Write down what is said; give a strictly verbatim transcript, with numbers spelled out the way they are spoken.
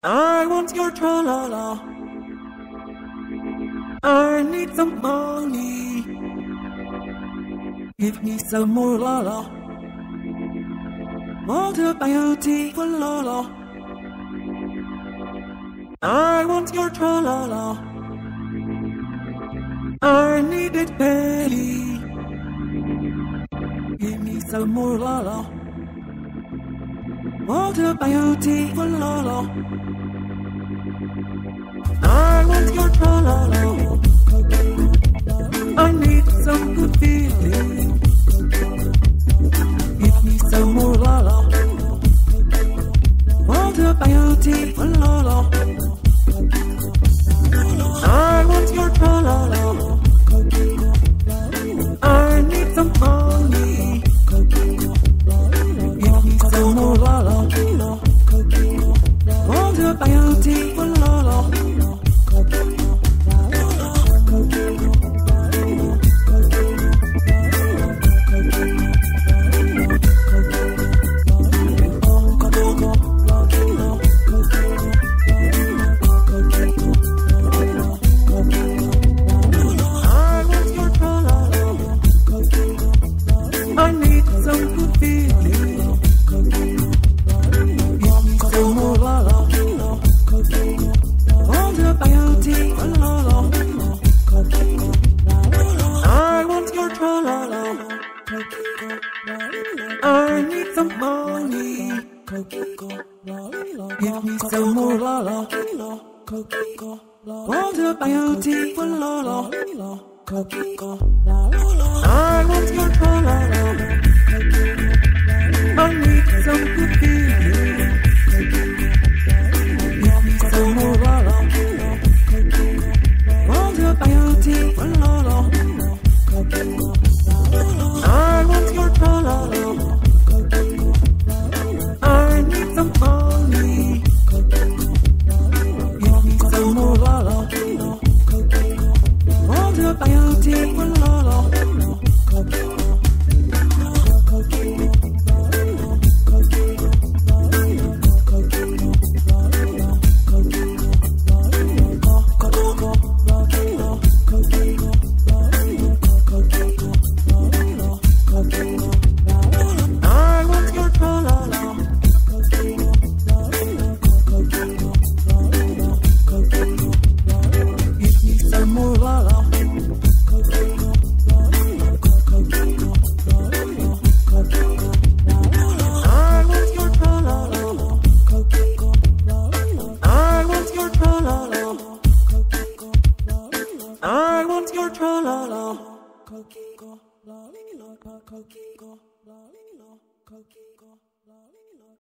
I want your tra-la-la. I need some money. Give me some more la-la. What a beautiful la-la. I want your tra-la-la. I need it badly. Give me some more la-la. What a beautiful la-la. I want your tra-la-la. I need some good feeling. Give me some more la-la. What a beautiful la-la. I want your tra-la-la. I need some money. Give me some more la-la. What a beautiful la-la. I need some good feeling. Give me some more la-la. What a beautiful la-la. I want your tra-la-la. I need some money. Give me some more la-la. What a beautiful la-la. I want your tra-la-la. I need some good feeling. Give me some more la-la. What a beautiful la-la. I want your tra-la-la. I need some money. Give me some more la-la. What a beautiful la-la. I want your tra-la-la. Give me some more la-la. I want your tra-la-la. I want your tra-la-la. I want your tra-la-la.